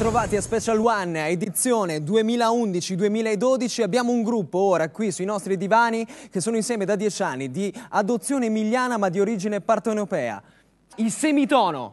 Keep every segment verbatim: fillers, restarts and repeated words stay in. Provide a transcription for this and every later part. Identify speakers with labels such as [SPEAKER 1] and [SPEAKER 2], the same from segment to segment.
[SPEAKER 1] Bentrovati a Special One, edizione duemilaundici duemiladodici. Abbiamo un gruppo ora qui sui nostri divani che sono insieme da dieci anni, di adozione emiliana ma di origine partenopea. Il Semitono.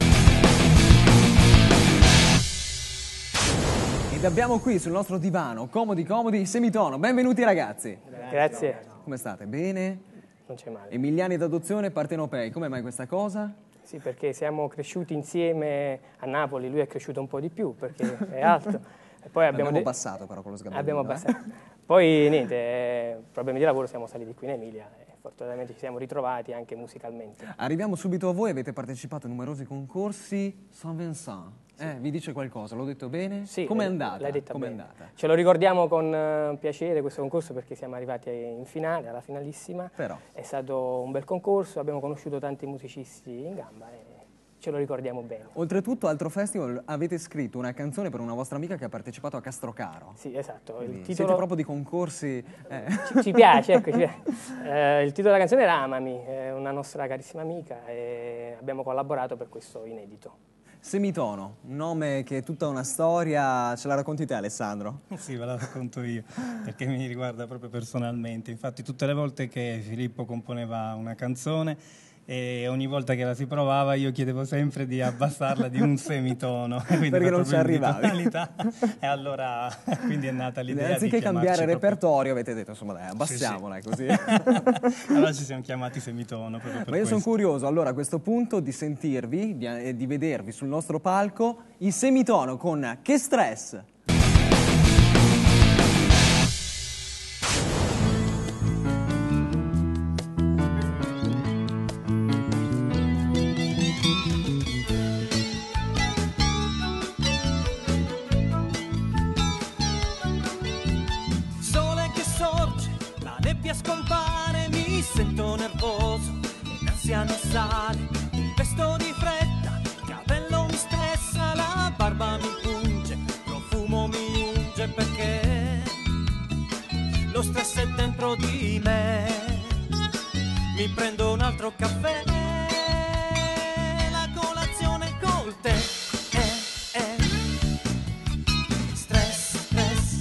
[SPEAKER 1] Ed abbiamo qui sul nostro divano, comodi comodi, il Semitono. Benvenuti ragazzi.
[SPEAKER 2] Grazie.
[SPEAKER 1] Come state? Bene?
[SPEAKER 2] Non c'è male.
[SPEAKER 1] Emiliani d'adozione, partenopei. Come mai questa cosa?
[SPEAKER 2] Sì, perché siamo cresciuti insieme a Napoli, lui è cresciuto un po' di più perché è alto. E poi abbiamo
[SPEAKER 1] abbiamo passato però con lo sgabellino.
[SPEAKER 2] Abbiamo
[SPEAKER 1] eh?
[SPEAKER 2] passato. Poi niente, eh, problemi di lavoro, siamo saliti qui in Emilia e fortunatamente ci siamo ritrovati anche musicalmente.
[SPEAKER 1] Arriviamo subito a voi, avete partecipato a numerosi concorsi. Saint Vincent, sì. eh, vi dice qualcosa? L'ho detto bene?
[SPEAKER 2] Sì.
[SPEAKER 1] Com'è andata?
[SPEAKER 2] L'hai detta
[SPEAKER 1] Com'è
[SPEAKER 2] bene.
[SPEAKER 1] andata?
[SPEAKER 2] Ce lo ricordiamo con uh, piacere questo concorso perché siamo arrivati in finale, alla finalissima.
[SPEAKER 1] Però.
[SPEAKER 2] È stato un bel concorso, abbiamo conosciuto tanti musicisti in gamba e ce lo ricordiamo bene.
[SPEAKER 1] Oltretutto, altro festival, avete scritto una canzone per una vostra amica che ha partecipato a Castrocaro.
[SPEAKER 2] Sì, esatto. Il titolo...
[SPEAKER 1] Siete proprio di concorsi... Eh.
[SPEAKER 2] Ci, ci piace, ecco. Ci piace. Eh, il titolo della canzone era Amami, è una nostra carissima amica e abbiamo collaborato per questo inedito.
[SPEAKER 1] Semitono, un nome che è tutta una storia, ce la racconti te Alessandro?
[SPEAKER 3] Sì, ve la racconto io, perché mi riguarda proprio personalmente. Infatti tutte le volte che Filippo componeva una canzone e ogni volta che la si provava io chiedevo sempre di abbassarla di un semitono.
[SPEAKER 1] Perché non ci arrivavi.
[SPEAKER 3] E allora quindi è nata l'idea di
[SPEAKER 1] anziché cambiare
[SPEAKER 3] proprio...
[SPEAKER 1] repertorio avete detto insomma dai abbassiamola
[SPEAKER 3] sì, sì.
[SPEAKER 1] così.
[SPEAKER 3] Allora ci siamo chiamati Semitono proprio per
[SPEAKER 1] Ma io
[SPEAKER 3] questo.
[SPEAKER 1] sono curioso allora a questo punto di sentirvi, di, di vedervi sul nostro palco il Semitono con Che Stress.
[SPEAKER 4] Scompare, mi sento nervoso e l'ansia mi sale, mi vesto di fretta, il capello mi stressa, la barba mi punge, profumo mi unge perché lo stress è dentro di me. Mi prendo un altro caffè, la colazione col tè. Eh, eh. Stress, stress.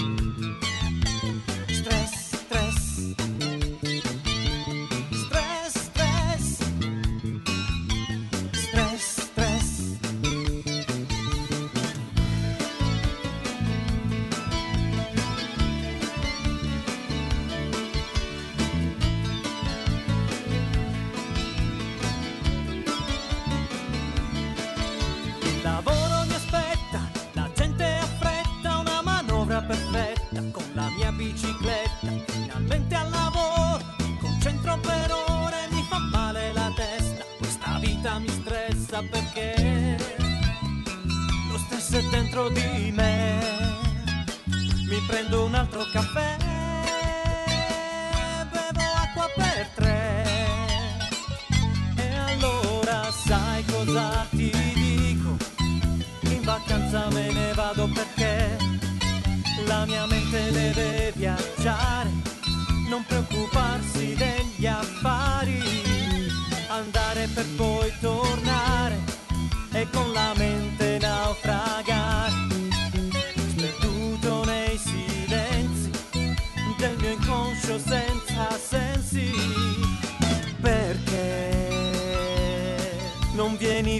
[SPEAKER 4] Perfetta con la mia bicicletta, finalmente al lavoro, mi concentro per ore, mi fa male la testa, questa vita mi stressa perché lo stress è dentro di me. Mi prendo un altro caffè, bevo acqua per tre e allora sai cosa ti dico, in vacanza me ne vado perché la mia mente deve viaggiare, non preoccuparsi degli affari, andare per poi tornare e con la mente naufragare, sperduto nei silenzi del mio inconscio senza sensi. Perché non vieni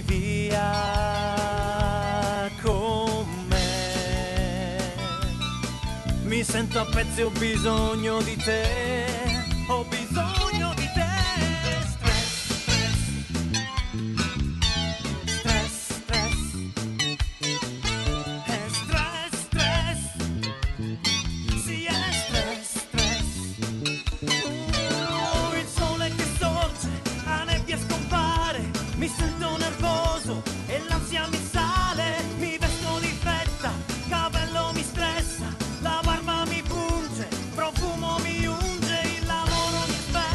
[SPEAKER 4] via con me? Mi sento a pezzi, ho bisogno di te, ho bisogno di te. Stress, stress, stress, stress, è stress, stress, sì è stress, stress. Oh, il sole che sorge, la nebbia scompare, mi sento nervoso e l'ansia mi sale, mi vesto di fretta, capello mi stressa, la barba mi punge, profumo mi unge, il lavoro mi spezza.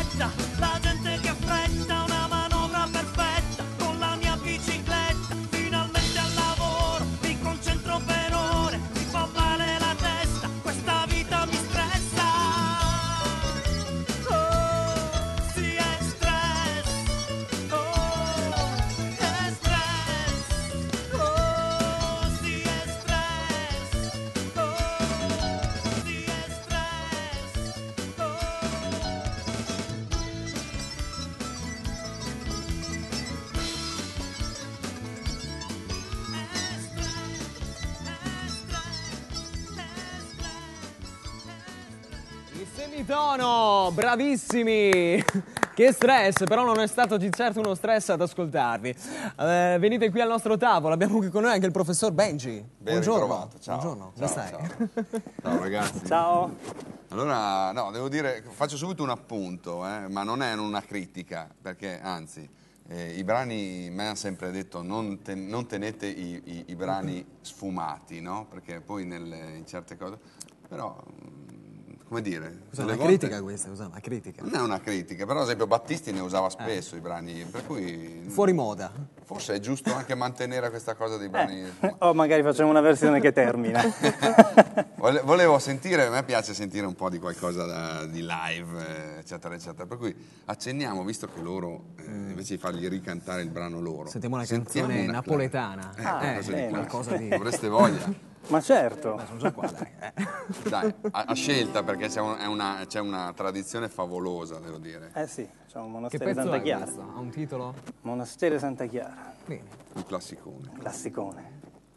[SPEAKER 1] Semitono, bravissimi! Che stress, però non è stato di certo uno stress ad ascoltarvi. Eh, venite qui al nostro tavolo, abbiamo qui con noi anche il professor Benji.
[SPEAKER 5] Ben
[SPEAKER 1] Buongiorno.
[SPEAKER 5] ritrovato, ciao.
[SPEAKER 1] Buongiorno,
[SPEAKER 5] Ciao,
[SPEAKER 1] come stai?
[SPEAKER 5] ciao. Ciao ragazzi.
[SPEAKER 2] Ciao.
[SPEAKER 5] Allora, no, devo dire, faccio subito un appunto, eh, ma non è una critica, perché anzi, eh, i brani, me ha sempre detto, non, ten, non tenete i, i, i brani sfumati, no? Perché poi nelle, in certe cose, però... come dire,
[SPEAKER 1] Cos'è una
[SPEAKER 5] volte...
[SPEAKER 1] critica questa? Cos'è una critica?
[SPEAKER 5] Non è una critica, però ad esempio Battisti ne usava spesso eh. i brani, per cui...
[SPEAKER 1] Fuori moda.
[SPEAKER 5] Forse è giusto anche mantenere questa cosa dei brani...
[SPEAKER 2] Eh. O magari facciamo una versione che termina.
[SPEAKER 5] Volevo sentire, a me piace sentire un po' di qualcosa da, di live, eccetera, eccetera, per cui accenniamo, visto che loro, eh, invece di fargli ricantare il brano loro...
[SPEAKER 1] Sentiamo una
[SPEAKER 5] sentiamo
[SPEAKER 1] canzone
[SPEAKER 5] una
[SPEAKER 1] napoletana.
[SPEAKER 5] Eh,
[SPEAKER 2] Ah,
[SPEAKER 5] qualcosa di
[SPEAKER 2] bene.
[SPEAKER 1] qualcosa di...
[SPEAKER 5] Avreste voglia?
[SPEAKER 2] Ma certo.
[SPEAKER 1] Beh, sono già qua, dai. Eh.
[SPEAKER 5] Dai, a, a scelta, perché c'è, un, è una, c'è una tradizione favolosa, devo dire.
[SPEAKER 2] Eh sì, c'è un
[SPEAKER 1] Che
[SPEAKER 2] monastero
[SPEAKER 1] pezzo
[SPEAKER 2] Santa
[SPEAKER 1] è
[SPEAKER 2] Chiara.
[SPEAKER 1] questo? Ha un titolo?
[SPEAKER 2] Monastero Santa Chiara,
[SPEAKER 1] Bene.
[SPEAKER 5] Un classicone.
[SPEAKER 2] classicone.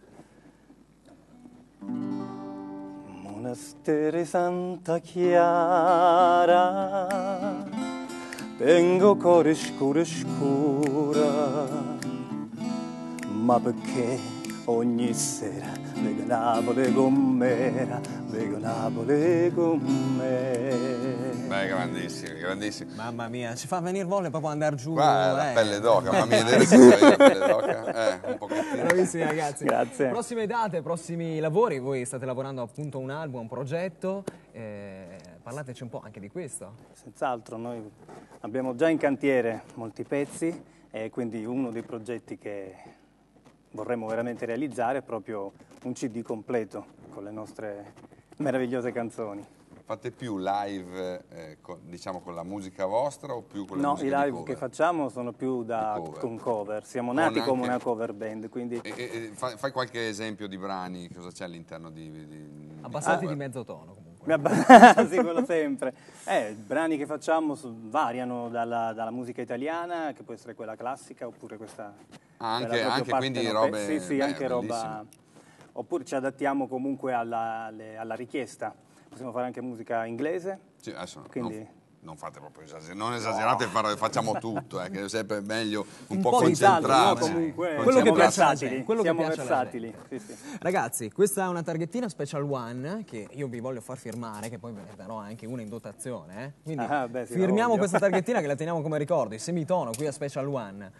[SPEAKER 2] Monastero Santa Chiara, tengo cuore scuro scura, ma perché ogni sera vedo Napoli con me, vedo Napoli con me.
[SPEAKER 5] Beh, grandissimi, grandissimi.
[SPEAKER 1] Mamma mia, ci fa venire voglia proprio andare giù.
[SPEAKER 5] Qua la
[SPEAKER 1] eh.
[SPEAKER 5] pelle d'oca, fammi vedere se c'è la pelle d'oca. Eh, un pochettino.
[SPEAKER 1] Bravissimi ragazzi.
[SPEAKER 2] Grazie.
[SPEAKER 1] Prossime date, prossimi lavori, voi state lavorando appunto a un album, un progetto, eh, parlateci un po' anche di questo.
[SPEAKER 2] Senz'altro, noi abbiamo già in cantiere molti pezzi e quindi uno dei progetti che vorremmo veramente realizzare è proprio un C D completo con le nostre meravigliose canzoni.
[SPEAKER 5] Fate più live, eh, con, diciamo, con la musica vostra o più con la
[SPEAKER 2] No,
[SPEAKER 5] musica
[SPEAKER 2] i
[SPEAKER 5] di
[SPEAKER 2] live
[SPEAKER 5] cover?
[SPEAKER 2] che facciamo sono più da
[SPEAKER 5] Di cover.
[SPEAKER 2] con cover, siamo
[SPEAKER 5] Con
[SPEAKER 2] nati come
[SPEAKER 5] anche-
[SPEAKER 2] una cover band, quindi
[SPEAKER 5] E, e, e fai, fai qualche esempio di brani, cosa c'è all'interno di... di, di
[SPEAKER 1] Abbassati
[SPEAKER 5] cover?
[SPEAKER 1] di mezzo tono comunque.
[SPEAKER 2] mi abba- sì, quello sempre. Eh, i brani che facciamo so- variano dalla, dalla musica italiana, che può essere quella classica, oppure questa...
[SPEAKER 5] Ah,
[SPEAKER 2] quella
[SPEAKER 5] anche,
[SPEAKER 2] proprio
[SPEAKER 5] anche quindi
[SPEAKER 2] partenopea.
[SPEAKER 5] robe...
[SPEAKER 2] Sì, sì,
[SPEAKER 5] beh,
[SPEAKER 2] anche roba...
[SPEAKER 5] bellissime.
[SPEAKER 2] Oppure ci adattiamo comunque alla, alle- alla richiesta. Possiamo fare anche musica inglese,
[SPEAKER 5] Sì, adesso
[SPEAKER 2] quindi...
[SPEAKER 5] non, non fate proprio esagerare, non esagerate, fare- facciamo tutto, eh, che è sempre meglio un,
[SPEAKER 1] Un
[SPEAKER 5] po'
[SPEAKER 1] po' di
[SPEAKER 2] Esatto, no,
[SPEAKER 5] concentrarsi.
[SPEAKER 2] comunque
[SPEAKER 1] Quello che
[SPEAKER 2] siamo
[SPEAKER 1] piace alla
[SPEAKER 2] versatili,
[SPEAKER 1] gente, quello che
[SPEAKER 2] siamo
[SPEAKER 1] piace alla
[SPEAKER 2] versatili. Sì, sì.
[SPEAKER 1] Ragazzi, questa è una targhettina Special One che io vi voglio far firmare, che poi ve ne darò anche una in dotazione. Eh? Quindi
[SPEAKER 2] Ah, beh, sì, la
[SPEAKER 1] firmiamo
[SPEAKER 2] voglio.
[SPEAKER 1] questa targhettina che la teniamo come ricordo, il semitono qui a Special One.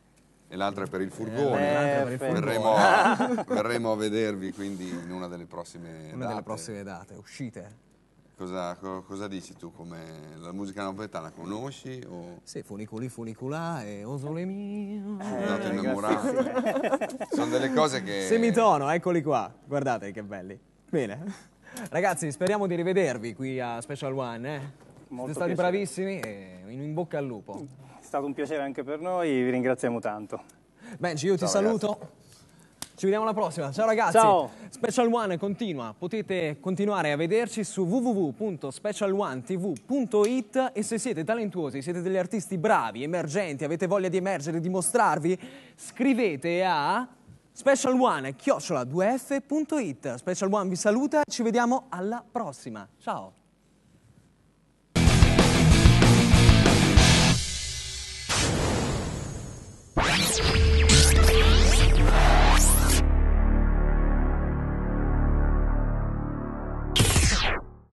[SPEAKER 5] E l'altra è per il furgone.
[SPEAKER 1] l'altra per il
[SPEAKER 2] Perfetto.
[SPEAKER 5] Verremo a, verremo a vedervi quindi in una delle prossime
[SPEAKER 1] Una
[SPEAKER 5] date.
[SPEAKER 1] delle prossime date, uscite.
[SPEAKER 5] Cosa, co- cosa dici tu? Come la musica napoletana conosci? O
[SPEAKER 1] Sì, funiculi funicula e osole mio.
[SPEAKER 5] dato
[SPEAKER 2] Eh,
[SPEAKER 5] innamorato? Sono delle cose che...
[SPEAKER 1] Semitono, eccoli qua. Guardate che belli. Bene. Ragazzi, speriamo di rivedervi qui a Special One. Eh? Siete
[SPEAKER 2] Molto
[SPEAKER 1] stati
[SPEAKER 2] piacere.
[SPEAKER 1] bravissimi e in in bocca al lupo.
[SPEAKER 2] È stato un piacere anche per noi, vi ringraziamo tanto.
[SPEAKER 1] Benji, io ti
[SPEAKER 5] Ciao,
[SPEAKER 1] saluto. Ci vediamo alla prossima. Ciao ragazzi.
[SPEAKER 2] Ciao.
[SPEAKER 1] Special One continua. Potete continuare a vederci su w w w punto special one t v punto i t e se siete talentuosi, siete degli artisti bravi, emergenti, avete voglia di emergere, di mostrarvi, scrivete a special one chiocciola due f punto i t. Special One vi saluta, ci vediamo alla prossima. Ciao.